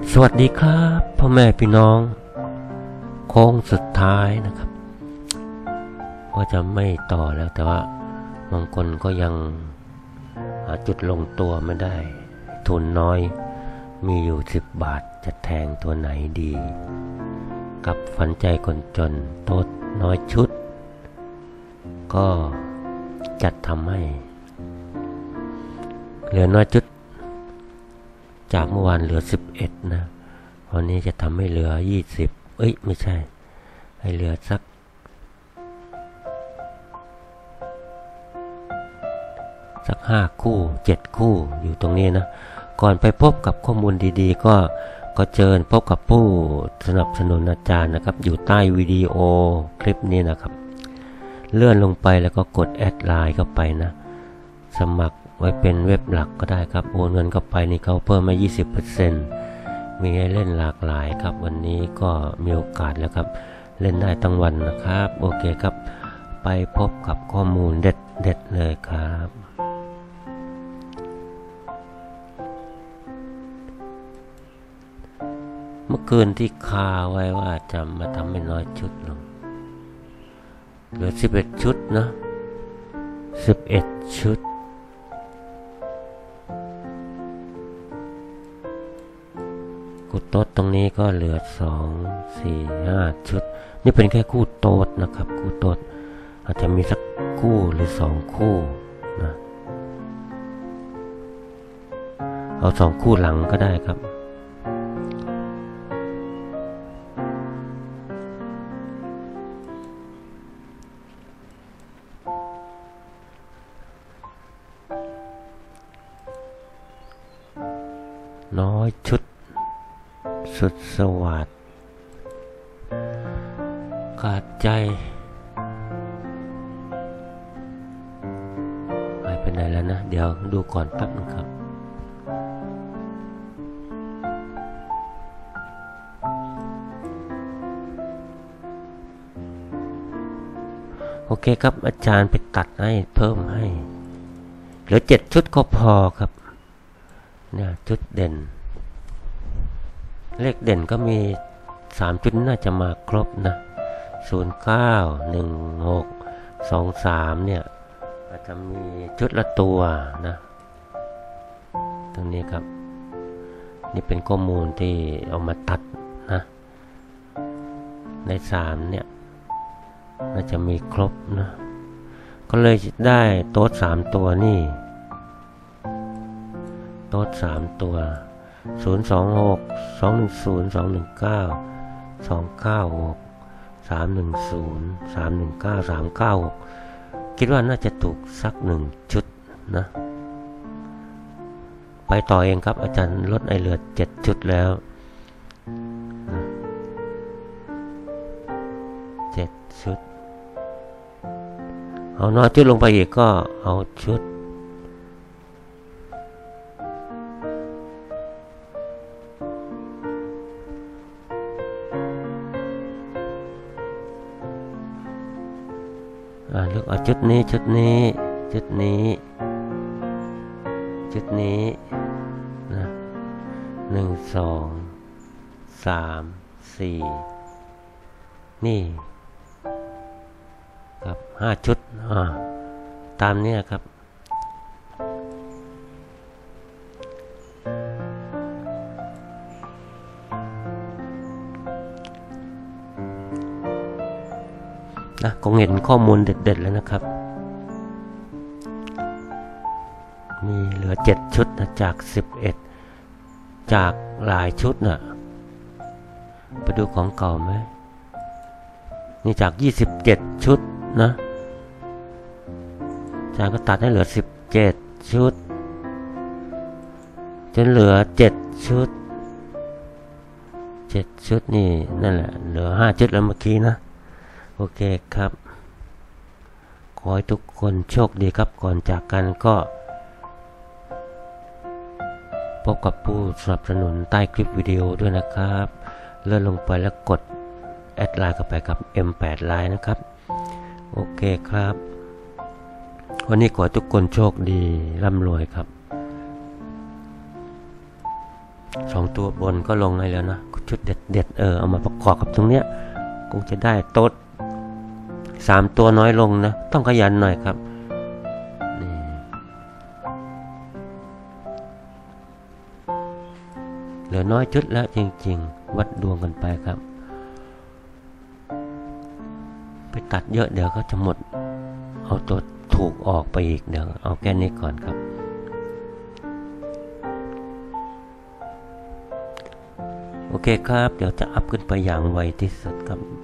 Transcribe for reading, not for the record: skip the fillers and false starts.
สวัสดีครับพ่อแม่พี่น้องโค้งสุดท้ายนะครับว่าจะไม่ต่อแล้วแต่ว่าบางคนก็ยังหาจุดลงตัวไม่ได้ทุนน้อยมีอยู่10 บาทจะแทงตัวไหนดีกับฝันใจคนจนโต๊ดน้อยชุดก็จัดทำให้เหลือน้อยชุดจากเมื่อวานเหลือ11นะวันนี้จะทำให้เหลือ20ไม่ใช่ให้เหลือสัก5 คู่7 คู่อยู่ตรงนี้นะก่อนไปพบกับข้อมูลดีๆก็เชิญพบกับผู้สนับสนุนอาจารย์นะครับอยู่ใต้วิดีโอคลิปนี้นะครับเลื่อนลงไปแล้วก็กดแอดไลน์เข้าไปนะสมัครไว้เป็นเว็บหลักก็ได้ครับโอนเงินเข้าไปนี่เขาเพิ่มมา 20% มีให้เล่นหลากหลายครับวันนี้ก็มีโอกาสแล้วครับเล่นได้ทั้งวันนะครับโอเคครับไปพบกับข้อมูลเด็ดเลยครับเมื่อคืนที่คาไว้ว่าจะมาทำให้น้อยชุดลงเหลือ11 ชุดนะ11 ชุดคู่โต๊ดตรงนี้ก็เหลือ2 4 5 ชุดนี่เป็นแค่คู่โต๊ดนะครับคู่โต๊ดอาจจะมีสักคู่หรือ2 คู่นะเอา2 คู่หลังก็ได้ครับน้อยชุดสุดสวัสดิ์ขาดใจหายไปไหนแล้วนะเดี๋ยวดูก่อนแป๊บนึงครับโอเคครับอาจารย์ไปตัดให้เพิ่มให้เหลือ7 ชุดก็พอครับเนี่ยชุดเด่นเลขเด่นก็มี3 ชุดน่าจะมาครบนะ09 16 23เนี่ยอาจจะมีชุดละตัวนะตรงนี้ครับนี่เป็นข้อมูลที่เอามาตัดนะใน3เนี่ยน่าจะมีครบนะก็เลยได้โต๊ด3 ตัวนี่โต๊ด3 ตัว026 210 219 296 310 319 396คิดว่าน่าจะถูกสัก1 ชุดนะไปต่อเองครับอาจารย์ลดไอเหลือ7 ชุดแล้ว7 ชุดเอาน้อยชุดลงไปอีกก็เอาชุดเลือกเอาชุดนี้นะ1 2 3 4นี่ครับ5 ชุดตามนี้ครับคงเห็นข้อมูลเด็ดๆแล้วนะครับมีเหลือ7 ชุดนะจาก11จากหลายชุดนะไปดูของเก่าไหมนี่จาก27 ชุดนะอาจารย์ก็ตัดให้เหลือ17 ชุดจนเหลือ7 ชุด7 ชุดนี่นั่นแหละเหลือ5 ชุดแล้วเมื่อกี้นะโอเคครับขอให้ทุกคนโชคดีครับก่อนจากกันก็พบกับผู้สนับสนุนใต้คลิปวิดีโอด้วยนะครับเลื่อนลงไปแล้วกดแอดไลน์เข้าไปกับ M8 ไลน์นะครับโอเคครับวันนี้ขอให้ทุกคนโชคดีร่ำรวยครับ 2 ตัวบนก็ลงให้แล้วนะชุดเด็ดเอามาประกอบกับตรงเนี้ยคงจะได้โต๊ด3 ตัวน้อยลงนะต้องขยันหน่อยครับนี่เหลือน้อยชุดแล้วจริงๆวัดดวงกันไปครับไปตัดเยอะเดี๋ยวก็จะหมดเอาตัวถูกออกไปอีกเดี๋ยวเอาแค่นี้ก่อนครับโอเคครับเดี๋ยวจะอัพขึ้นไปอย่างไวที่สุดครับ